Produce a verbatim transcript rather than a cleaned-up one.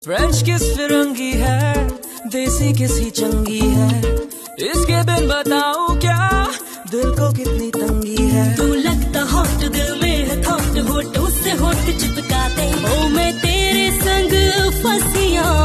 French किस फिरंगी है, देसी किस ही चंगी है, इसके बिन बताऊं क्या दिल को कितनी तंगी है। तू लगता हॉट, दिल में है थॉट, होठों से होठ चिपकाते, ओ मैं तेरे संग फंसिया